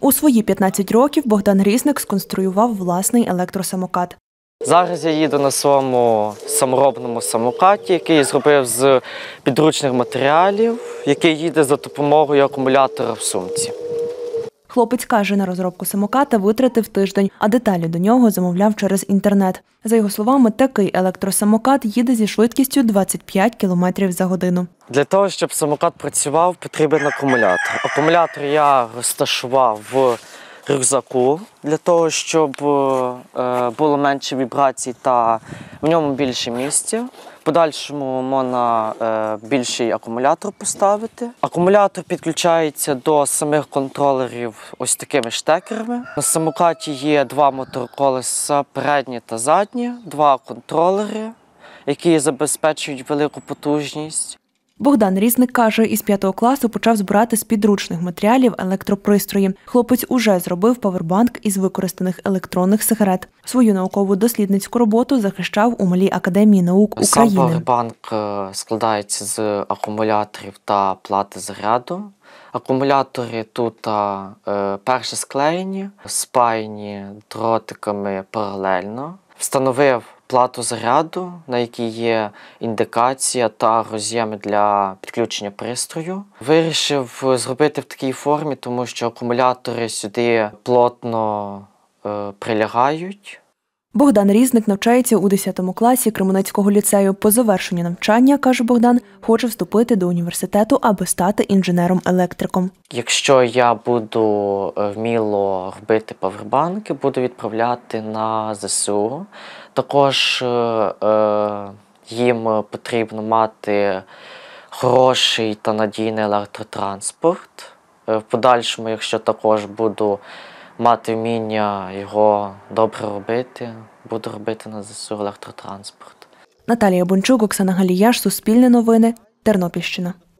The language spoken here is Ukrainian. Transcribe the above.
У свої 15 років Богдан Різник сконструював власний електросамокат. Зараз я їду на своєму саморобному самокаті, який я зробив з підручних матеріалів, який їде за допомогою акумулятора в сумці. Хлопець каже, на розробку самоката витратив тиждень, а деталі до нього замовляв через інтернет. За його словами, такий електросамокат їде зі швидкістю 25 км за годину. Для того, щоб самокат працював, потрібен акумулятор. Акумулятор я розташував в рюкзаку, для того, щоб було менше вібрацій та в ньому більше місця. В подальшому можна більший акумулятор поставити. Акумулятор підключається до самих контролерів ось такими штекерами. На самокаті є два моторколеса, переднє та заднє, два контролери, які забезпечують велику потужність. Богдан Різник каже, із 5 класу почав збирати з підручних матеріалів електропристрої. Хлопець уже зробив павербанк із використаних електронних сигарет. Свою науково-дослідницьку роботу захищав у Малій академії наук України. Сам павербанк складається з акумуляторів та плати заряду. Акумулятори тут перше склеєні, спаяні дротиками паралельно. Встановив плату заряду, на якій є індикація та роз'єми для підключення пристрою. Вирішив зробити в такій формі, тому що акумулятори сюди плотно прилягають. Богдан Різник навчається у 10 класі Кременецького ліцею. По завершенню навчання, каже Богдан, хоче вступити до університету, аби стати інженером-електриком. Якщо я буду вміло робити павербанки, буду відправляти на ЗСУ. Також їм потрібно мати хороший та надійний електротранспорт. В подальшому, якщо також буду мати вміння його добре робити, буду робити на ЗСУ електротранспорт. Наталія Бончук, Оксана Галіяш, Суспільне новини, Тернопільщина.